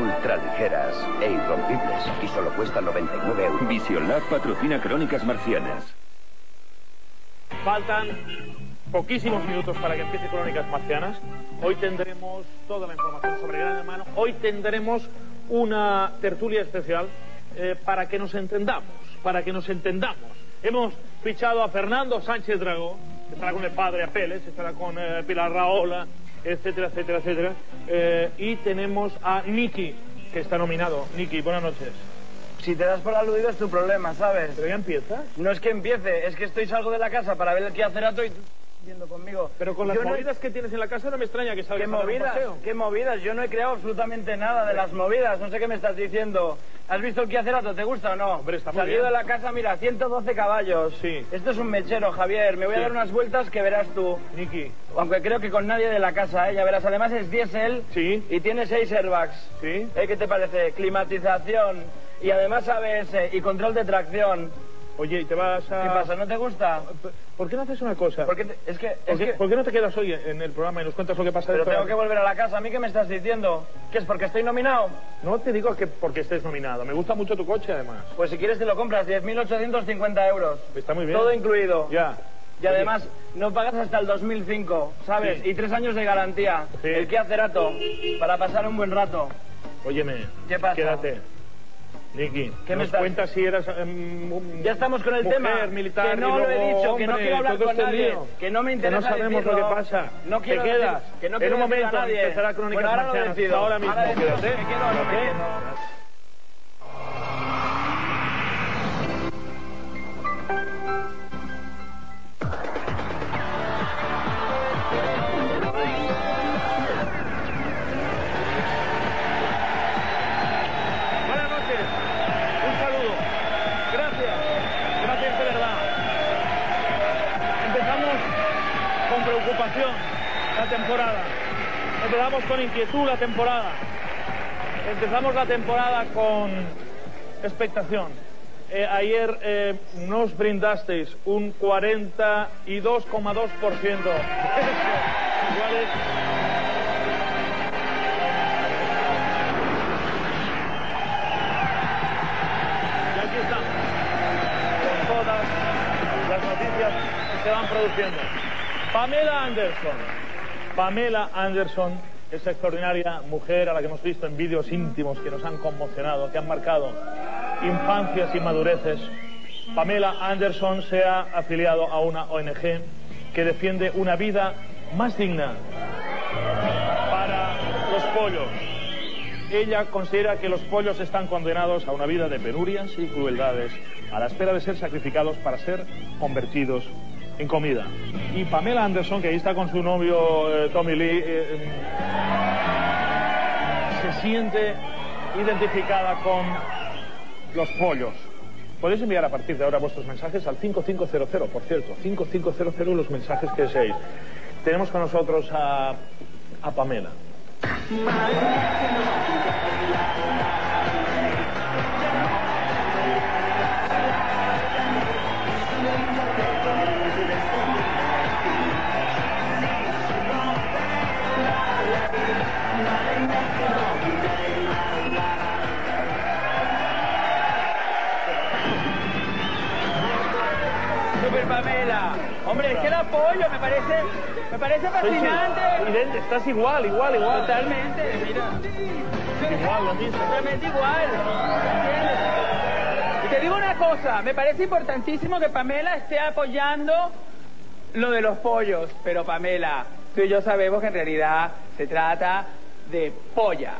ultraligeras e irrompibles y solo cuestan 99 euros. Vision Lab patrocina Crónicas Marcianas. Faltan poquísimos minutos para que empiece Crónicas Marcianas. Hoy tendremos toda la información sobre Gran Hermano. Hoy tendremos una tertulia especial para que nos entendamos, Hemos fichado a Fernando Sánchez Dragó, que estará con el padre Apeles, estará con Pilar Rahola, etcétera, etcétera, etcétera. Y tenemos a Nicky, que está nominado. Nicky, buenas noches. Si te das por aludido es tu problema, ¿sabes? ¿Pero ya empieza? No es que empiece, es que salgo de la casa para ver el quehacer y yendo conmigo. Pero con las movidas que tienes en la casa no me extraña que salgas a dar un paseo. ¿Qué movidas? Yo no he creado absolutamente nada de las movidas, no sé qué me estás diciendo. ¿Has visto el quehacerato? ¿Te gusta o no? Hombre, está muy Salido bien. de la casa, mira, 112 caballos. Sí. Esto es un mechero, Javier. Me voy a dar unas vueltas que verás tú. Nicky. Aunque creo que con nadie de la casa, ya verás. Además es diésel. Sí. Y tiene 6 airbags. Sí. ¿Qué te parece? Climatización. Y además ABS y control de tracción. Oye, ¿y te vas a...? ¿Qué pasa? ¿No te gusta? ¿Por qué no haces una cosa? ¿Por qué no te quedas hoy en el programa y nos cuentas lo que pasa? Pero tengo que volver a la casa. ¿A mí qué me estás diciendo? ¿Qué es? ¿Porque estoy nominado? No te digo que porque estés nominado. Me gusta mucho tu coche, además. Pues si quieres te lo compras. 10.850 euros. Está muy bien. Todo incluido. Ya. Y además no pagas hasta el 2005, ¿sabes? Sí. Y 3 años de garantía. Sí. El quehacerato. Para pasar un buen rato. Óyeme. ¿Qué pasa? Quédate. Nicky, ¿Qué me nos estás? cuentas si eras Ya estamos con el mujer, tema. militar, Que no y lo he luego dicho, que no hombre, quiero hablar todo con este nadie. lío. Que no me Que interesa no sabemos decirlo. lo que pasa. No quiero Te quedas. decir- que no En quiero un decir a momento nadie. empezará Crónicas Bueno, ahora lo Marcianas. decido. Ahora mismo, Ahora decido quédate. si me quedo o no me ¿Ok? quedo. Buenas noches. Un saludo. Gracias. Gracias de verdad. Empezamos con preocupación la temporada. Empezamos con inquietud la temporada. Empezamos la temporada con expectación. Ayer nos brindasteis un 42,2%. Igual es... Y aquí estamos, con todas las noticias que se van produciendo. Pamela Anderson, esa extraordinaria mujer a la que hemos visto en vídeos íntimos que nos han conmocionado, que han marcado infancias y madureces. Pamela Anderson se ha afiliado a una ONG que defiende una vida más digna para los pollos. Ella considera que los pollos están condenados a una vida de penurias y crueldades, a la espera de ser sacrificados para ser convertidos en comida. Y Pamela Anderson, que ahí está con su novio Tommy Lee, se siente identificada con los pollos. Podéis enviar a partir de ahora vuestros mensajes al 5500, por cierto, 5500 los mensajes que deseéis. Tenemos con nosotros a Pamela. Super Pamela. Hombre, es que el apoyo me parece fascinante. Sí. Estás igual. Totalmente, mira. Igual, lo mismo. Totalmente igual. Y te digo una cosa, me parece importantísimo que Pamela esté apoyando lo de los pollos. Pero Pamela, tú y yo sabemos que en realidad se trata de pollas.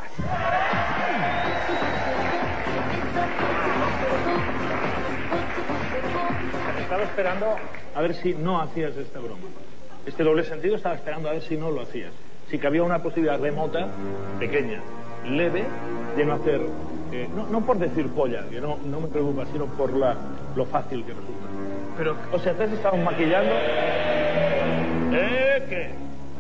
Estaba esperando a ver si no hacías esta broma. Este doble sentido estaba esperando a ver si no lo hacías. Si cabía una posibilidad remota, pequeña, leve, de no hacer... no por decir polla, que no me preocupa, sino por lo fácil que resulta. Pero, o sea, te has estado maquillando... ¿Qué?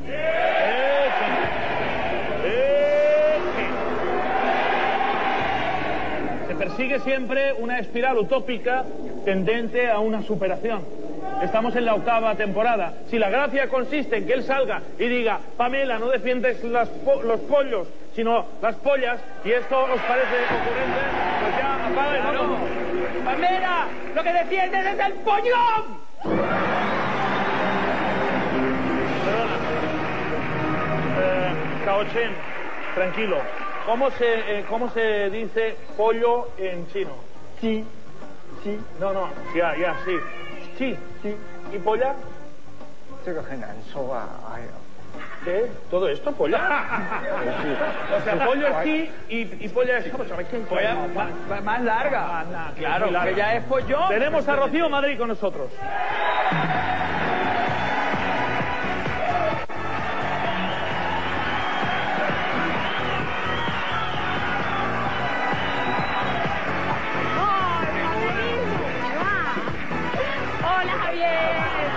Se persigue siempre una espiral utópica tendente a una superación. Estamos en la 8ª temporada. Si la gracia consiste en que él salga y diga: Pamela, no defiendes los pollos, sino las pollas, y esto os parece ocurrente, pues ya apaga el Claro. motor. Pamela, lo que defiendes es el pollón. Perdona. Caochen, tranquilo. ¿Cómo se dice pollo en chino? Sí, sí, No, ya, sí. Sí. sí. ¿Y polla? 这个很难说啊，哎呀， ¿Qué? ¿Todo esto, polla? O sea, pollo es sí y polla es... Polla más larga. Claro, muy larga. que ya es pollón. Tenemos a Rocío Madrid con nosotros. Hola, Javier.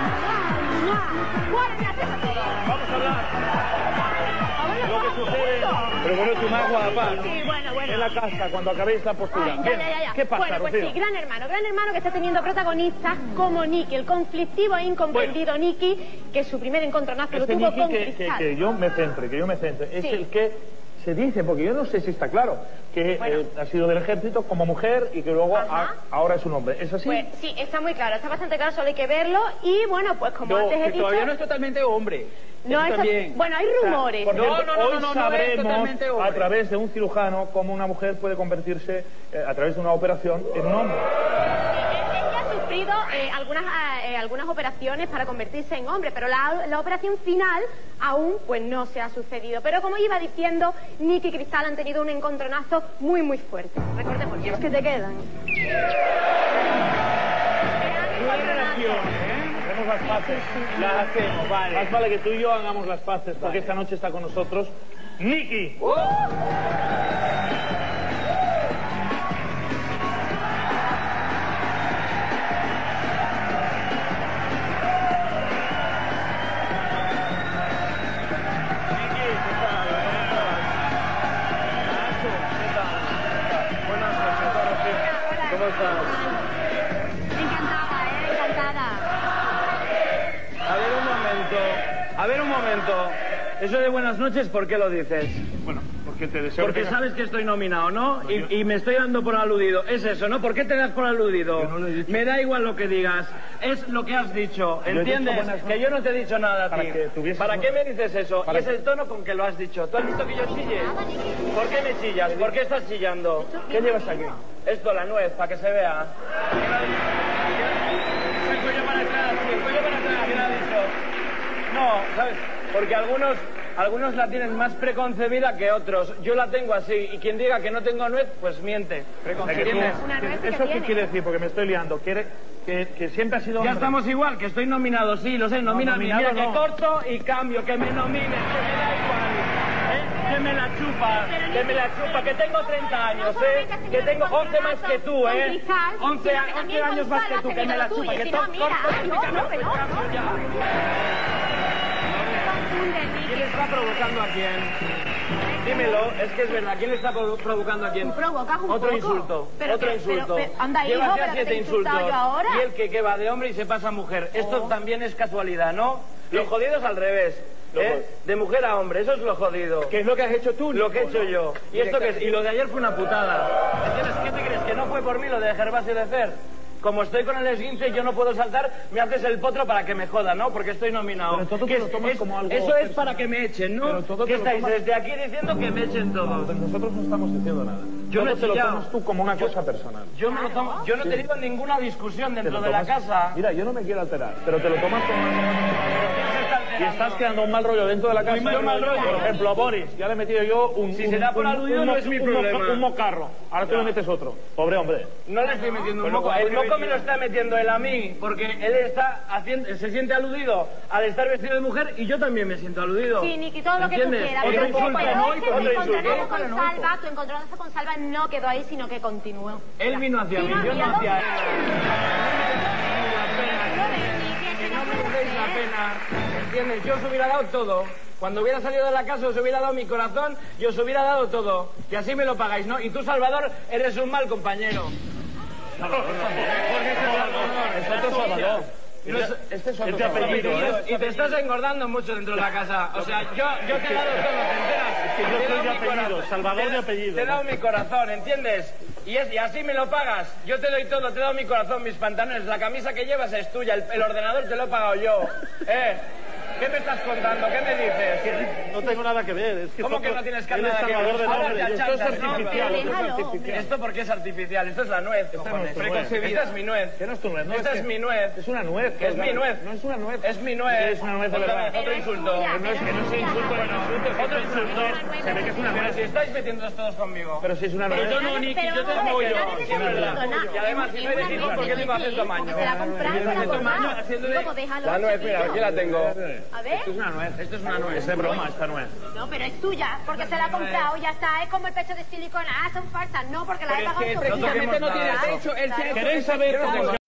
Vamos a hablar de lo que sucede... Pero bueno, tú más guapa. Sí, bueno. En la casa, cuando acabéis la postura. Ay, Bien. ya. ¿Qué pasa, Bueno, pues Rocío? sí, Gran Hermano que está teniendo protagonistas como Nicky, el conflictivo e incomprendido Nicky, que su primer encontronazo lo Este tuvo Nicky con que Cristal. yo me centre. Es Sí. el que se dice, porque yo no sé si está claro, que Bueno. ha sido del ejército como mujer y que luego Ajá. ahora es un hombre. ¿Es así? Pues sí, está muy claro, está bastante claro, solo hay que verlo. Y bueno, pues como antes he Que dicho... todavía no es totalmente hombre. no Eso es- también. Bueno, hay rumores. Por No, cierto, no, hoy es sabremos totalmente hombre. a través de un cirujano cómo una mujer puede convertirse, a través de una operación, en un hombre. Ella ha sufrido algunas operaciones para convertirse en hombre, pero la operación final aún pues no se ha sucedido. Pero como iba diciendo, Nicky y Cristal han tenido un encontronazo muy muy fuerte. Recordemos, los que te quedan. Una relación, hacemos las paces. Las hacemos, vale. Más vale que tú y yo hagamos las paces, porque esta noche está con nosotros Nicky. ¿Cómo estás? Encantada. A ver un momento. Eso de buenas noches, ¿por qué lo dices? Bueno, porque te deseo Porque que tengas- sabes que estoy nominado, ¿no? Y me estoy dando por aludido. Es eso, ¿no? ¿Por qué te das por aludido? Yo no lo he dicho. Me da igual lo que digas. Es lo que has dicho, he dicho ¿entiendes? buenas Que yo no te he dicho nada a Para ti. que tuvieses ¿Para una- qué me dices eso? Para Y es que- el tono con que lo has dicho. ¿Tú has visto que yo chille? ¿Por qué me chillas? ¿Por qué estás chillando? ¿Qué llevas aquí? Esto, la nuez, para que se vea. El cuello para atrás, ¿quién ha dicho? No, ¿sabes? Porque algunos la tienen más preconcebida que otros. Yo la tengo así, y quien diga que no tengo nuez, pues miente. ¿Entiendes? Una nuez que ¿Eso qué tiene. quiere decir? Porque me estoy liando. ¿Quiere que siempre ha sido hombre? Ya estamos igual, que estoy nominado, sí, lo sé, nomíname. nominado Mira, no. que corto y cambio, que me nominen, que me da igual. Que me la chupa, que tengo 30 años, que tengo 11 más que tú, 11 años más que tú, que me la chupa, que todo corto y cambio, pues cambio ya. ¿Quién está provocando a quién? Dímelo, es que es verdad, ¿quién está provocando a quién? Provocas un Otro poco. insulto, Pero otro que- insulto. pero, anda, hijo, Llevas ya pero que 7 te he insultado insultos. yo ahora. Y el que va de hombre y se pasa a mujer. Esto también es casualidad, ¿no? Lo jodido es al revés. De mujer a hombre, eso es lo jodido. ¿Qué es lo que has hecho tú? Lo que he hecho yo. ¿Y esto qué es? Y lo de ayer fue una putada. ¿Entiendes? ¿Qué te crees? ¿Que no fue por mí lo de Gervasio de Fer? Como estoy con el esguince y yo no puedo saltar, me haces el potro para que me joda, ¿no? Porque estoy nominado. Pero todo ¿Qué te lo tomas como algo eso es personal. para que me echen, Pero ¿no? todo te ¿Qué lo estáis tomas- desde aquí diciendo que me echen todos? Nosotros no estamos diciendo nada. Yo no he Todo te lo chillado. tomas tú como una cosa personal. Yo no he tenido ninguna discusión Te dentro lo de la tomas- casa. Mira, yo no me quiero alterar, pero te lo tomas como y estás creando un mal rollo dentro de la casa. Muy mal rollo. Por ejemplo, a Boris, ya le he metido yo un... Si se da por aludido, no es mi problema. Un mocarro. Ahora tú le metes otro. Pobre hombre. No le estoy metiendo un Bueno, moco. El moco me lo está metiendo él a mí, porque él está se siente aludido al estar vestido de mujer y yo también me siento aludido. Sí, Nicky, todo lo que tú ¿Entiendes? quieras. Otro Pero insulto, es que ¿no? tu Otro insulto. encontronazo con Salva, tu encontronazo con Salva no quedó ahí, sino que continuó. Él vino hacia mí, yo no hacia él. Que no me deis la pena, ¿entiendes? Yo os hubiera dado todo. Cuando hubiera salido de la casa os hubiera dado mi corazón y os hubiera dado todo. Y así me lo pagáis, ¿no? Y tú, Salvador, eres un mal compañero. Es otro Salvador. Este es otro Salvador. Y te estás engordando mucho dentro de la casa. O sea, yo te he dado todo, ¿te enteras? que yo soy de apellido, Salvador de apellido. Te he dado mi corazón, ¿entiendes? Y así me lo pagas. Yo te doy todo, te he dado mi corazón, mis pantalones, la camisa que llevas es tuya, el ordenador te lo he pagado yo. ¿Qué me estás contando? ¿Qué me dices? Que no tengo nada que ver. Es que ¿Cómo que no tienes nada que ver? Ahora te Esto es artificial. ¿Esto por qué es artificial? Esto es la nuez, cojones. Esta es mi nuez. ¿Qué no es tu nuez? Esta es mi nuez. Es una nuez. Es mi nuez. No es una nuez. Es mi nuez. Es una nuez de verdad. Otro insulto. No es que no sea insulto, Otro insulto. Se ve que es una nuez. Si estáis metiéndoos todos conmigo. Pero si es una nuez. Yo no, Niki, yo te apoyo. Es verdad. Y además, si me decís por qué tengo acento maño. Se la compraron, haciendo de... La nuez, mira, aquí la tengo. A ver. Esto es una nuez. Esto es una nuez. Es de broma esta nuez. No, pero es tuya, porque se la ha comprado, ya está, es como el pecho de silicona. Ah, son falsas, no, porque la he pagado. Precisamente no tiene pecho, él se ha hecho... ¿Queréis saber cómo